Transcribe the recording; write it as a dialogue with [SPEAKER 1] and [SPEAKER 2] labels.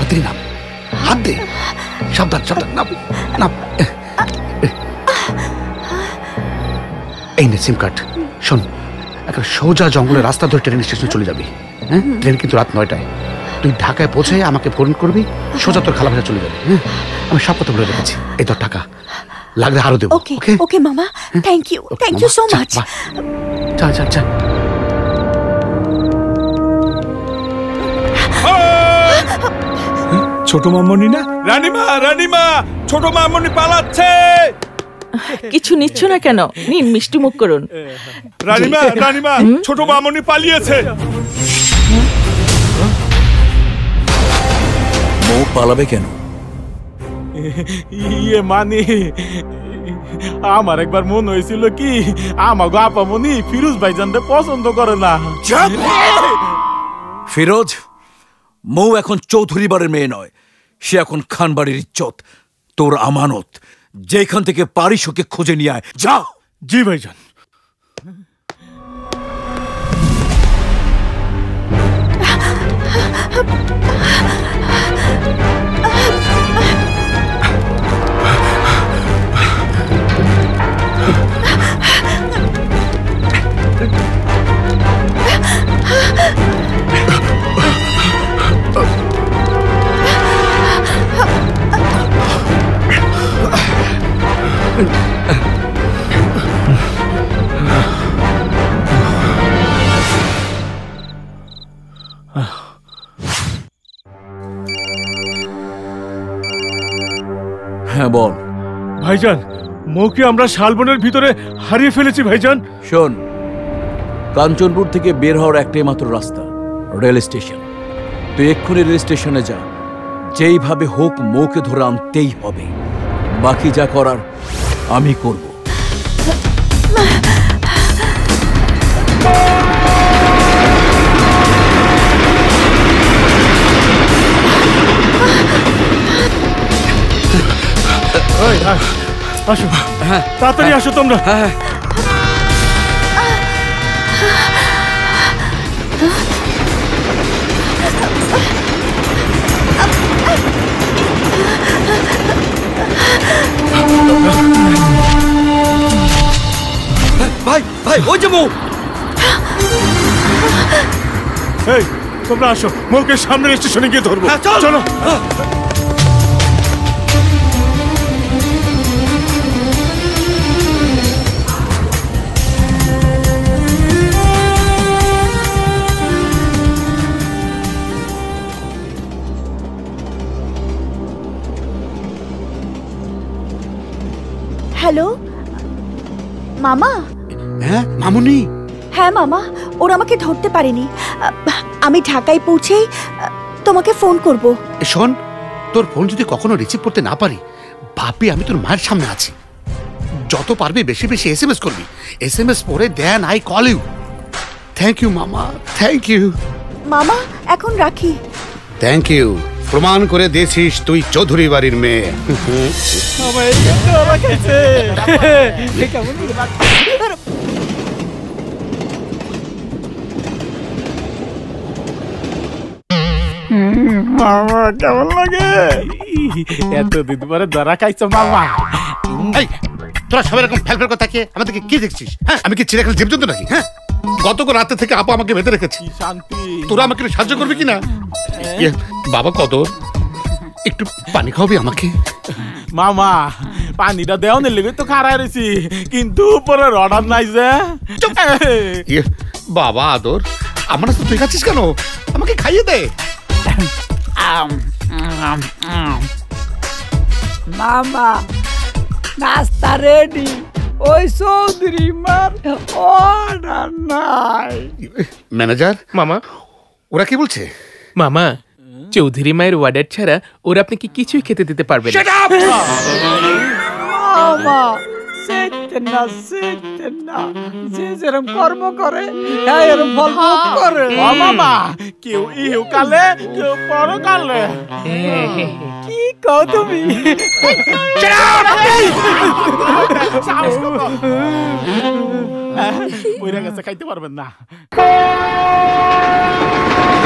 [SPEAKER 1] তাড়াতাড়ি নাম, হাত দে, সাবধান সাবধান, নাম নাম। এই নে সিম কার্ড। শোন, একটা সোজা জঙ্গলের রাস্তা ধরে ট্রেন স্টেশনে চলে যাবি। হ্যাঁ, ট্রেন কিন্তু রাত 9টায়। তুই ঢাকায় পৌঁছে আমাকে ফোন করবি, সোজা তোর খালা ভাষা চলে যাবি। হ্যাঁ, আমি সব কথা বলে রেখেছি। এই তোর টাকা, লাগলে আরো দেবো।
[SPEAKER 2] ওকে ওকে মামা, থ্যাংক ইউ সো মাচ।
[SPEAKER 1] চল চল চল।
[SPEAKER 3] ছোট মামনি না? রানীমা, রানীমা, ছোট মামনি পালাচ্ছে।
[SPEAKER 4] কিছু নিচ্ছ না কেন? নিন, মিষ্টি মুখ করুন।
[SPEAKER 3] রানীমা, রানীমা, ছোট মামনি পালিয়েছে।
[SPEAKER 5] মৌ পালাবে কেন?
[SPEAKER 3] ইয়ে মানে আমার একবার মনে হয়েছিল কি আমার আপামনি ফিরোজ ভাইজানকে পছন্দ করে না।
[SPEAKER 5] ফিরোজ, মৌ এখন চৌধুরী বাড়ির মেয়ে নয়, সে এখন খান বাড়ির ইজ্জত, তোর আমানত। যেখান থেকে পারিস ওকে খুঁজে নিয়ে আয়, যা।
[SPEAKER 3] জি ভাইজান।
[SPEAKER 5] হ্যাঁ বল
[SPEAKER 3] ভাইজান, মৌকে আমরা শালবনের ভিতরে হারিয়ে ফেলেছি ভাইজান।
[SPEAKER 5] শোন, কাঞ্চনপুর থেকে বের হওয়ার একটাই মাত্র রাস্তা, রেল স্টেশন। তুই এক্ষুনি রেল স্টেশনে যা, যেইভাবে হোক মৌকে ধরে আনতেই হবে। বাকি যা করার আমি করব।
[SPEAKER 3] আসো, তাড়াতাড়ি আসো তোমরা।
[SPEAKER 5] ভাই ভাই, ওই যে মৌ।
[SPEAKER 3] এই তোমরা আসো, মৌকে সামনের স্টেশনে গিয়ে ধরবো। চলো।
[SPEAKER 2] হ্যালো মামা।
[SPEAKER 1] হ্যাঁ মামুনি।
[SPEAKER 2] হ্যাঁ মামা, ওরা আমাকে ধরতে পারেনি। আমি ঢাকায় পৌঁছেই তোমাকে ফোন করব।
[SPEAKER 1] শোন, তোর ফোন যদি কখনো রিসিভ করতে না পারি, ভাবি আমি তোর মায়ের সামনে আছি। যত পারবি বেশি বেশি SMS করবি। SMS পরে then I call you. Thank you মামা, থ্যাংক ইউ
[SPEAKER 2] মামা। এখন রাখি।
[SPEAKER 1] থ্যাংক ইউ, প্রমাণ করে দিয়েছিস তুই চৌধুরী বাড়ির মেয়ে।
[SPEAKER 3] মামা কেমন লাগে? এতদিন পরে ধরা খাইছো মামা।
[SPEAKER 1] তোরা সবাই এরকম ফেল ফেল করে তাকিয়ে আমাদেরকে কি দেখছিস? হ্যাঁ, আমি কি চিড়িয়াখানা জীবজন্তু নাকি? হ্যাঁ, গতকাল রাতে থেকে আপা আমাকে বেঁধে রেখেছি।
[SPEAKER 3] শান্তি,
[SPEAKER 1] তোরা আমাকে সাহায্য করবি কিনা? বাবা কদর, একটু পানি খাওয়াবি আমাকে?
[SPEAKER 3] মামা পানিটা দেওয়ানের লেগে তো খারাপ রয়েছি, কিন্তু উপরে অর্ডার নাই যে।
[SPEAKER 1] বাবা আদর, আমার তো তুই খাচ্ছিস কেন? আমাকে খাইয়ে দে।
[SPEAKER 6] মামা নাস্তা রেডি, ওই চৌধুরী মার অর্ডার নাই।
[SPEAKER 1] ম্যানেজার মামা, ওরা কি বলছে?
[SPEAKER 7] মামা, চৌধুরী মায়ের অর্ডার ছাড়া ওরা আপনাকে কিছুই খেতে দিতে পারবে না।
[SPEAKER 6] মামা যে যেরকম কর্ম করে এরকম ফল ভোগ করে।
[SPEAKER 3] মামা কেউ ইউ কালে কেউ পর কালে।
[SPEAKER 6] কি কও তুমি?
[SPEAKER 3] বইরা গেছে, খাইতে পারবেন না।